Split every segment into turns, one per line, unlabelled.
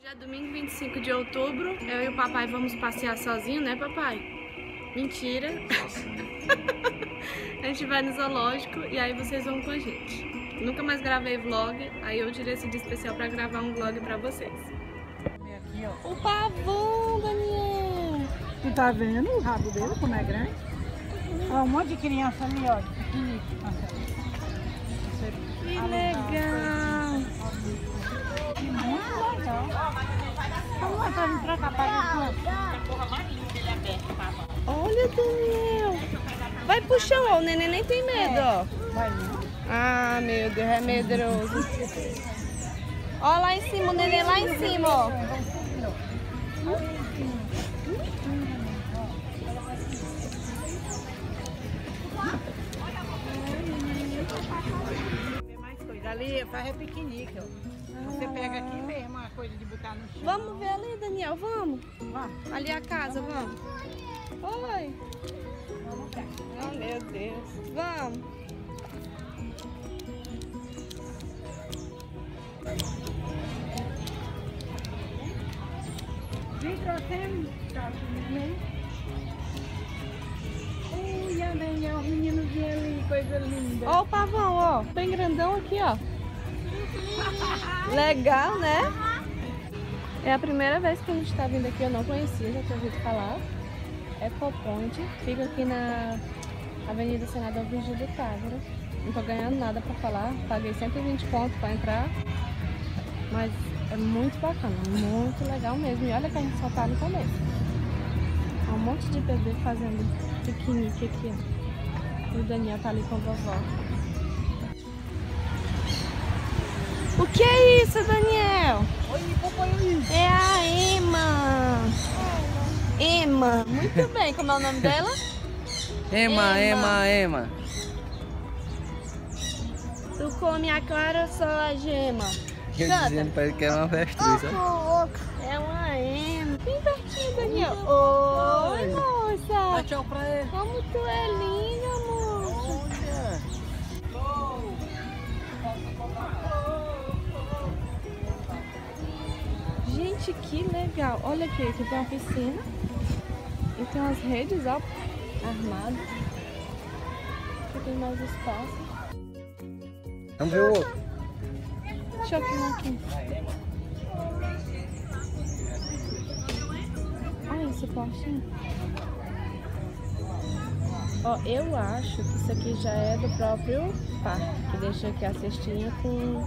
Hoje é domingo 25 de outubro, eu e o papai vamos passear sozinho, né papai? Mentira! A gente vai no zoológico e aí vocês vão com a gente. Nunca mais gravei vlog, aí eu tirei esse dia especial pra gravar um vlog pra vocês.
Aqui, ó.
O pavão, Daniel!
Tu tá vendo o rabo dele, como é grande? Ó, um monte de criança ali, ó.
Que legal!
Que muito legal. Vamos lá pra vir pra cá, para
Olha, Daniel! Vai pro chão, ó, o neném nem tem medo, ó.
Vai, não.
Ah, meu Deus, é medroso. Ó lá em cima, o neném lá em cima, ó.
Tem mais coisa. Ali faz piquenique, ó. Você pega aqui mesmo uma coisa de botar no chão.
Vamos ver ali, Daniel, vamos.
Vamos.
Ali a casa, vamos. Oi. Oh, meu Deus. Vamos.
Vem, trouxemos. Ui, a Daniel, o meninozinho ali, coisa linda.
Ó o pavão, ó. Bem grandão aqui, ó. Legal, né? É a primeira vez que a gente tá vindo aqui, eu não conhecia, já tinha ouvido falar. Ecoponte, fica aqui na Avenida Senador Virgílio Távora. Não tô ganhando nada pra falar, paguei 120 pontos pra entrar. Mas é muito bacana, muito legal mesmo. E olha que a gente só tá no começo. Há um monte de bebê fazendo piquenique aqui, ó. E o Daniel tá ali com a vovó. O que é isso, Daniel? É a Emma. Emma. Muito bem, como é o nome dela?
Emma.
Tu come a clara ou só a gema?
Eu
Canta.
dizendo pra ele que era uma avestruz, ó.
É uma Emma. Bem pertinho, Daniel. Oi, moça.
Dá tchau pra ele.
Como tu é linda, moça. Gente, que legal. Olha aqui tem uma piscina. E tem umas redes, ó, armadas. Aqui tem mais espaço.
Vamos ver o outro.
Deixa eu filmar aqui. Olha esse postinho. Ó, eu acho que isso aqui já é do próprio parque, que deixa aqui a cestinha com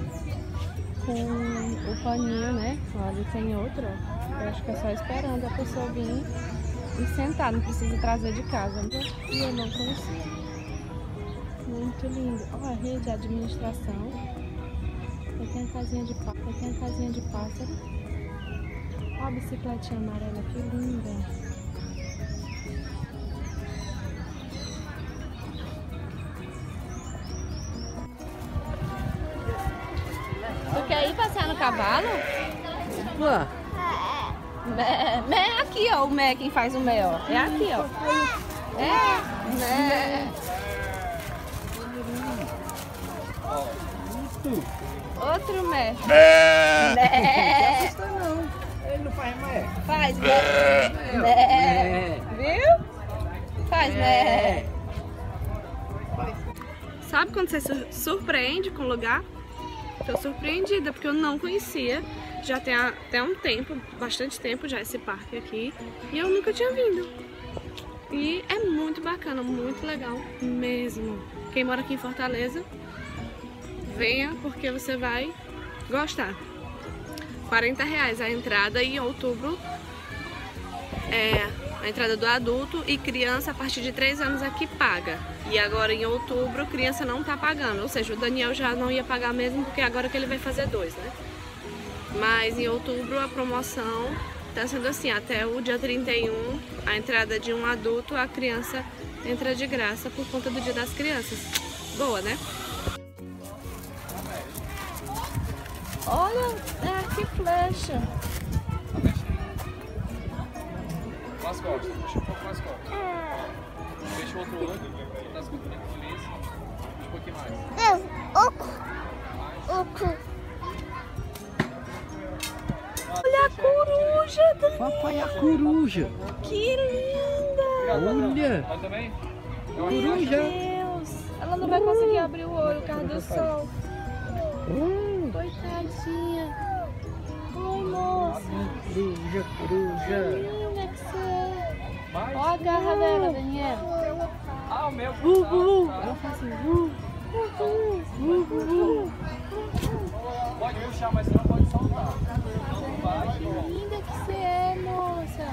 o paninho, né? Olha, tem outro, ó. Eu acho que é só esperando a pessoa vir e sentar, não precisa trazer de casa. E eu não conhecia. Muito lindo. Ó, a rede de administração. Aí tem a casinha de pássaro. Ó a bicicletinha amarela, que linda. Tu quer ir passear no cavalo?
Ué,
Mé, aqui, ó, o Mé, quem faz o Mé, ó. É aqui, ó. É, Mé. Outro Mé. Mé.
não. Ele não faz mais.
Faz Mé. Mé. Viu? Faz Mé. Sabe quando você se surpreende com o lugar? Tô surpreendida porque eu não conhecia. Já tem até um tempo, bastante tempo já esse parque aqui. E eu nunca tinha vindo. E é muito bacana, muito legal mesmo. Quem mora aqui em Fortaleza, venha porque você vai gostar. R$40 a entrada e em outubro é a entrada do adulto e criança a partir de 3 anos aqui paga. E agora em outubro criança não tá pagando, ou seja, o Daniel já não ia pagar mesmo porque agora que ele vai fazer 2, né? Mas em outubro a promoção tá sendo assim, até o dia 31, a entrada de um adulto, a criança entra de graça por conta do Dia das Crianças. Boa, né? Olha, que flecha.
Mais costas, puxa um pouco mais costas. Fecha o outro olho, tá escutando feliz. Puxa um pouquinho mais.
a coruja, Daniel.
Papai, a coruja.
Que linda.
Olha.
Vai também?
Meu
Coruja.
Deus. Ela não vai conseguir abrir o olho por causa do sol. Coitadinha. Ai, moça.
Coruja,
Que
coruja.
linda que você é.
Vai.
Ó a garra dela, Daniel.
Ah, o meu.
Ela faz assim.
Pode puxar, mas você não pode soltar. Não vai.
Que linda que você é, moça.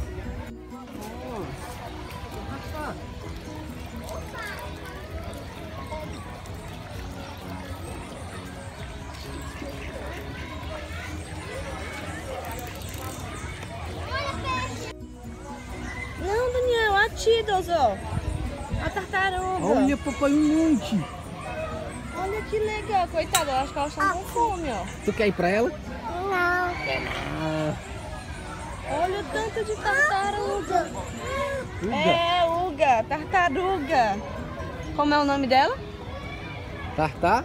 Não, Daniel, a Tidos, ó. A tartaruga.
Olha, papai, um monte.
Olha que legal, coitada, eu acho que elas estão com fome, ó.
Tu quer ir pra ela?
Não.
Ah,
Olha o tanto de tartaruga.
Uga.
É, Uga, tartaruga. Como é o nome dela?
Tartar?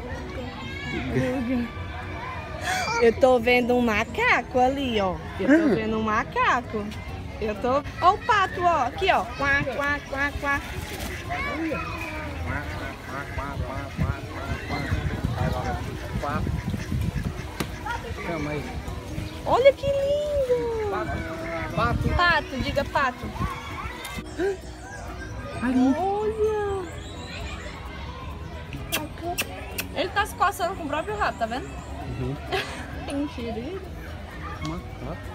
Eu tô vendo um macaco ali, ó. Eu tô vendo um macaco. Eu tô... Ó o pato, ó. Aqui, ó. Quá, quá, quá, quá.
Chama aí.
Olha que lindo.
Pato.
Pato, diga pato.
Ali.
Olha. Ele tá se coçando com o próprio rabo, tá vendo?
Uhum.
Mentira.
Macaco.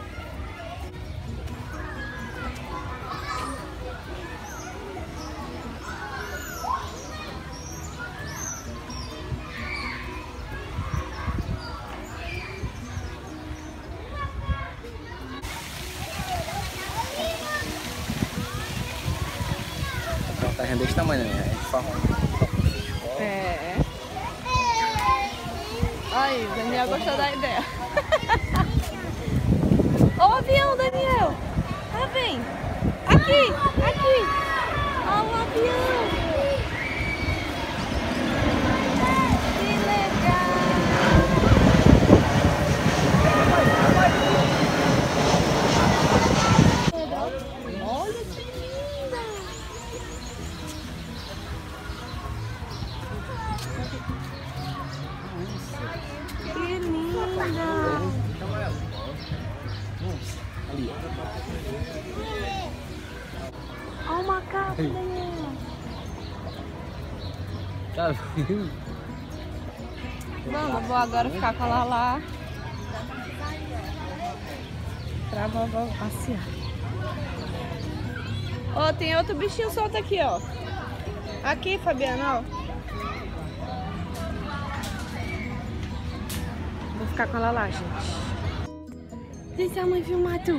Uma terra desse tamanho, né? A gente faz
É. Aí, o Daniel gostou da ideia. Ó o avião, Daniel. Ah, vem. Aqui, aqui. Ó o avião. Que legal. Olha que linda. Que linda!
ali.
Olha o macaco, Daniel!
Tá vendo?
Vamos, eu vou agora ficar com a Lala pra vovó passear. Ó, tem outro bichinho solto aqui, ó. Aqui, Fabiana, ó. Vou ficar com a Lala, gente. Vem se a mãe filmar tu.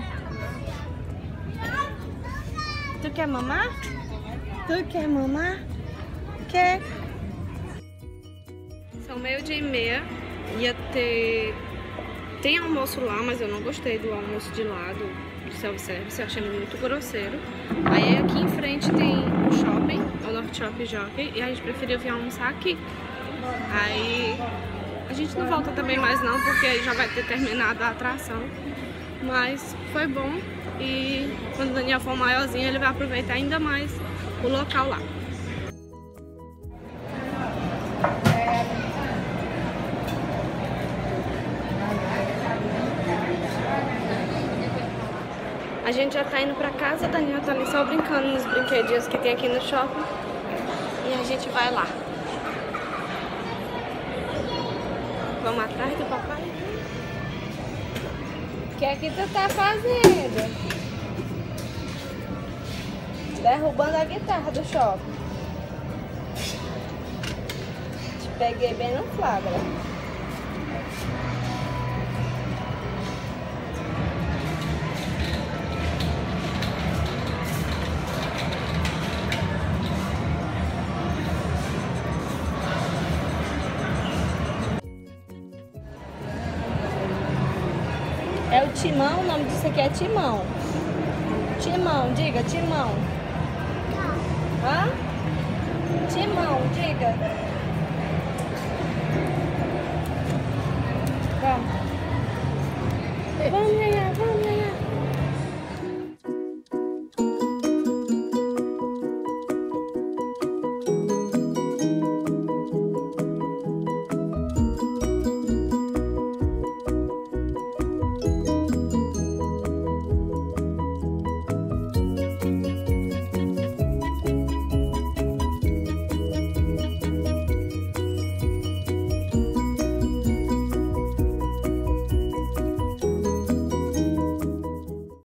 Tu quer mamar? Tu quer mamar? Quer? São 12:30. Ia ter... Tem almoço lá, mas eu não gostei do almoço de lá, do self-service. Eu achei muito grosseiro. Aí aqui em frente tem o shopping, o North Shop Jockey. E a gente preferiu vir almoçar aqui. Aí... A gente não volta também mais não, porque aí já vai ter terminado a atração. Mas foi bom e quando o Daniel for maiorzinho ele vai aproveitar ainda mais o local lá. A gente já tá indo pra casa, o Daniel tá ali só brincando nos brinquedinhos que tem aqui no shopping. E a gente vai lá. Vamos atrás do papai? O que é que tu tá fazendo? Derrubando a guitarra do shopping. Te peguei bem no flagra. É o Timão, o nome disso aqui é Timão. Timão, diga, Timão. Hã? Timão, diga. Vamos. Vamos